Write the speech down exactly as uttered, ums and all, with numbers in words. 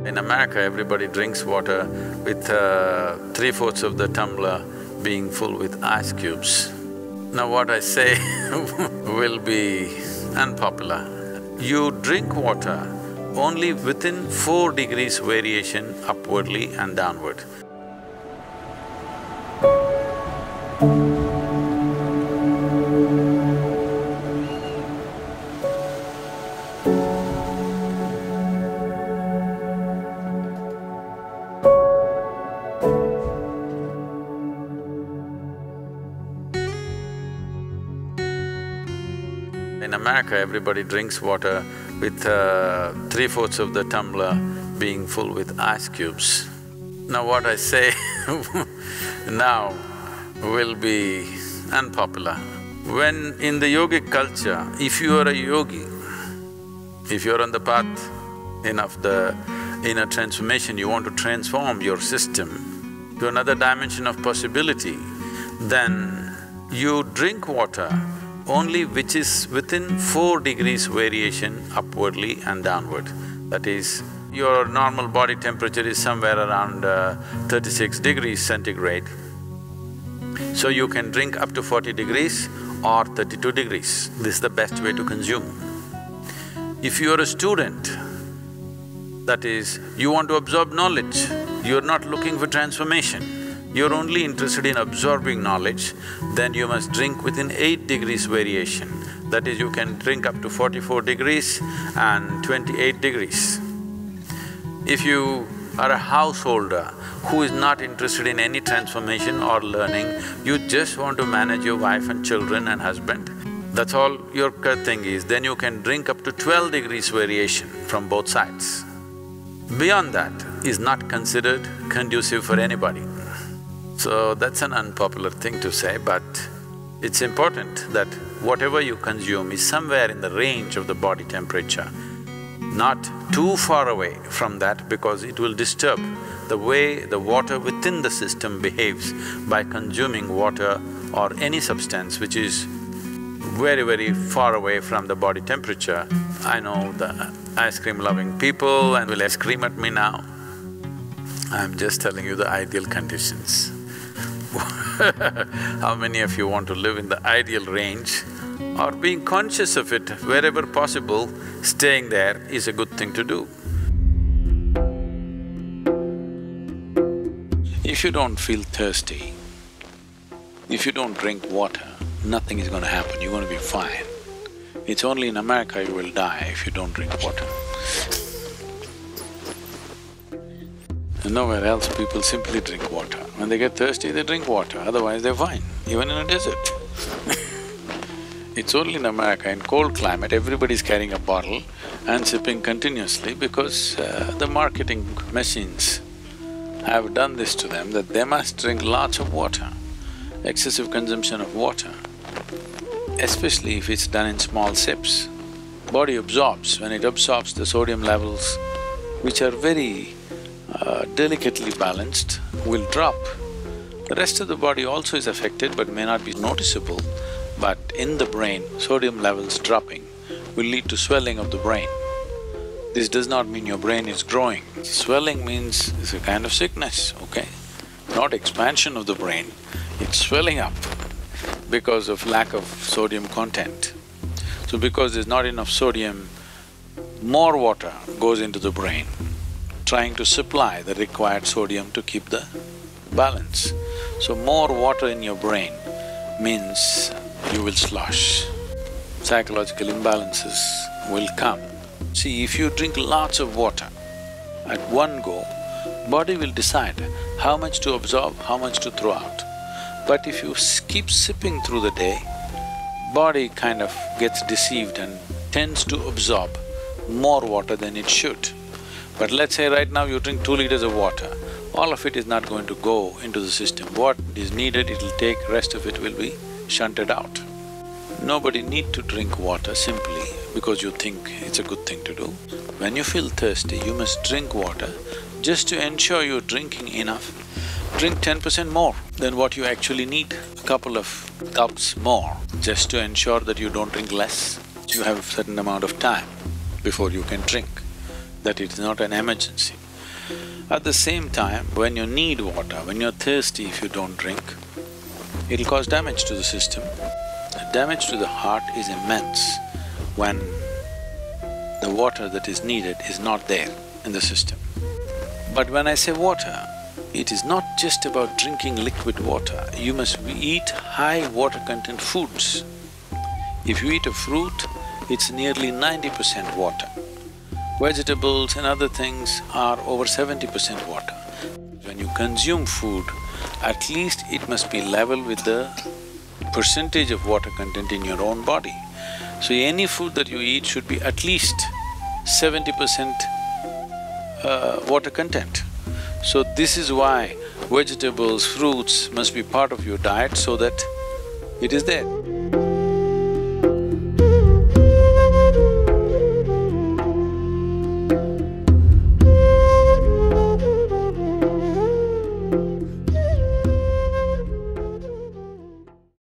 In America, everybody drinks water with uh, three-fourths of the tumbler being full with ice cubes. Now what I say will be unpopular. You drink water only within four degrees variation upwardly and downward. In America, everybody drinks water with uh, three-fourths of the tumbler being full with ice cubes. Now what I say now will be unpopular. When in the yogic culture, if you are a yogi, if you're on the path in of the inner transformation, you want to transform your system to another dimension of possibility, then you drink water only which is within four degrees variation upwardly and downward. That is, your normal body temperature is somewhere around uh, thirty-six degrees centigrade. So you can drink up to forty degrees or thirty-two degrees. This is the best way to consume. If you're a student, that is, you want to absorb knowledge, you're not looking for transformation, you're only interested in absorbing knowledge, then you must drink within eight degrees variation. That is, you can drink up to forty-four degrees and twenty-eight degrees. If you are a householder who is not interested in any transformation or learning, you just want to manage your wife and children and husband, that's all your thing is, then you can drink up to twelve degrees variation from both sides. Beyond that is not considered conducive for anybody. So that's an unpopular thing to say, but it's important that whatever you consume is somewhere in the range of the body temperature, not too far away from that, because it will disturb the way the water within the system behaves by consuming water or any substance which is very, very far away from the body temperature. I know the ice cream loving people and will scream at me now. I'm just telling you the ideal conditions. How many of you want to live in the ideal range or being conscious of it wherever possible, staying there is a good thing to do. If you don't feel thirsty, if you don't drink water, nothing is gonna happen, you're gonna be fine. It's only in America you will die if you don't drink water. And nowhere else people simply drink water. When they get thirsty, they drink water, otherwise they're fine, even in a desert. It's only in America, in cold climate, everybody's carrying a bottle and sipping continuously because uh, the marketing machines have done this to them that they must drink lots of water. Excessive consumption of water, especially if it's done in small sips, body absorbs. When it absorbs, the sodium levels, which are very uh, delicately balanced, will drop. The rest of the body also is affected but may not be noticeable, but in the brain, sodium levels dropping will lead to swelling of the brain. This does not mean your brain is growing. Swelling means it's a kind of sickness, okay? Not expansion of the brain, it's swelling up because of lack of sodium content. So because there's not enough sodium, more water goes into the brain, trying to supply the required sodium to keep the balance. So more water in your brain means you will slosh. Psychological imbalances will come. See, if you drink lots of water at one go, body will decide how much to absorb, how much to throw out. But if you keep sipping through the day, body kind of gets deceived and tends to absorb more water than it should. But let's say right now you drink two liters of water, all of it is not going to go into the system. What is needed, it'll take, rest of it will be shunted out. Nobody need to drink water simply because you think it's a good thing to do. When you feel thirsty, you must drink water just to ensure you're drinking enough. Drink ten percent more than what you actually need, a couple of cups more, just to ensure that you don't drink less. You have a certain amount of time before you can drink, that it's not an emergency. At the same time, when you need water, when you're thirsty if you don't drink, it'll cause damage to the system. The damage to the heart is immense when the water that is needed is not there in the system. But when I say water, it is not just about drinking liquid water, you must eat high water content foods. If you eat a fruit, it's nearly ninety percent water. Vegetables and other things are over seventy percent water. When you consume food, at least it must be level with the percentage of water content in your own body. So any food that you eat should be at least seventy percent uh, water content. So this is why vegetables, fruits must be part of your diet so that it is there.